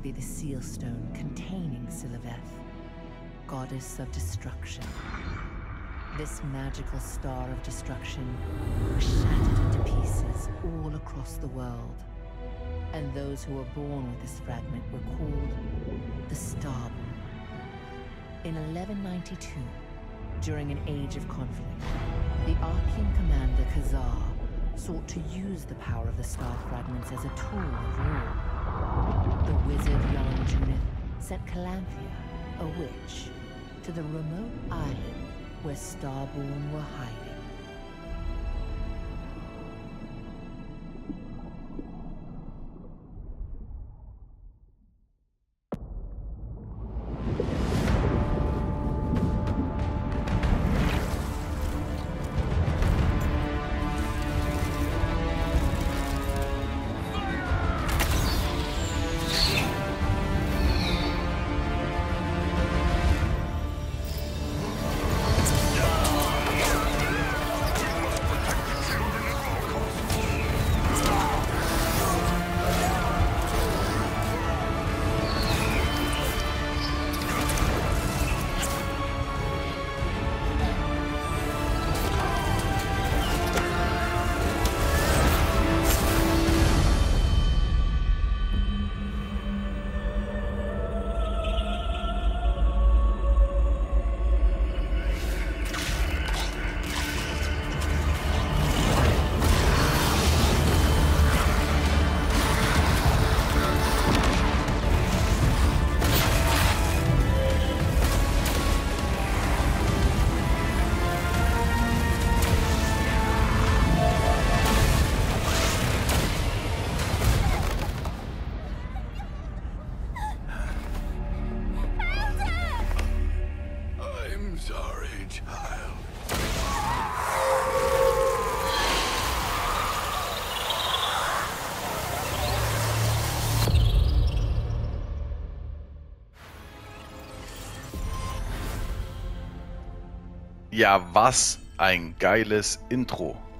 be the seal stone containing Siliveth, goddess of destruction. This magical star of destruction was shattered into pieces all across the world, and those who were born with this fragment were called the Starborn. In 1192, during an age of conflict, the Archean commander Khazar sought to use the power of the star fragments as a tool of rule. The wizard Jan Junith sent Calanthea, a witch, to the remote island where Starborn were hiding. Ja, was ein geiles Intro.